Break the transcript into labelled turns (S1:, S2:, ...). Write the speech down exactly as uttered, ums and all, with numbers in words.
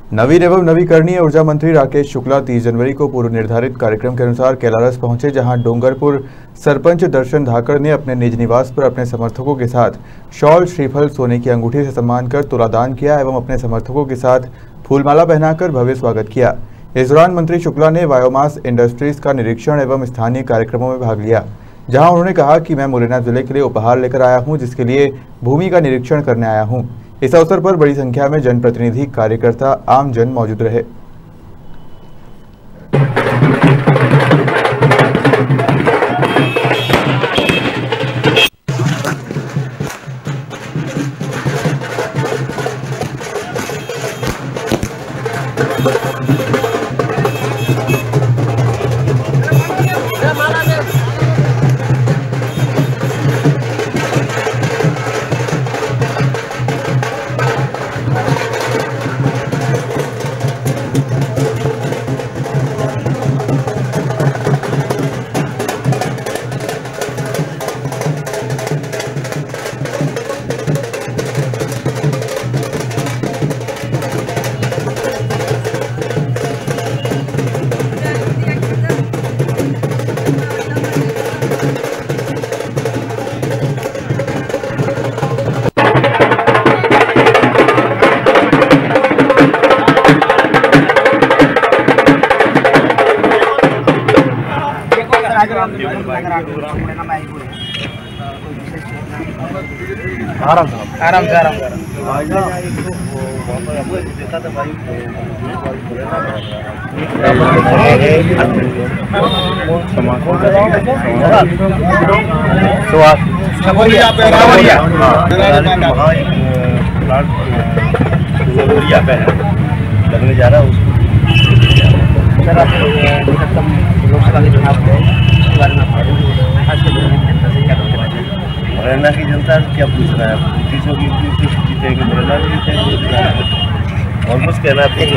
S1: नवीन एवं नवीकरणीय ऊर्जा मंत्री राकेश शुक्ला तीस जनवरी को पूर्व निर्धारित कार्यक्रम के अनुसार कैलारस पहुंचे, जहां डोंगरपुर सरपंच दर्शन धाकड़ ने अपने निज निवास पर अपने समर्थकों के साथ शॉल, श्रीफल, सोने की अंगूठी से सम्मान कर तुलादान किया एवं अपने समर्थकों के साथ फूलमाला पहनाकर भव्य स्वागत किया। इस दौरान मंत्री शुक्ला ने बायोमास इंडस्ट्रीज का निरीक्षण एवं स्थानीय कार्यक्रमों में भाग लिया, जहां उन्होंने कहा कि मैं मुरैना जिले के लिए उपहार लेकर आया हूं, जिसके लिए भूमि का निरीक्षण करने आया हूं। इस अवसर पर बड़ी संख्या में जनप्रतिनिधि, कार्यकर्ता, आम जन मौजूद रहे।
S2: आराम से आराम से आराम लगने जा रहा है उसको। सर, आप लोकसभा के चुनाव के बारे में मुरैना की जनता क्या पूछ रहा है? तीसों की जीतेगी, मुरैना भी जीतेगी और कुछ कहना है?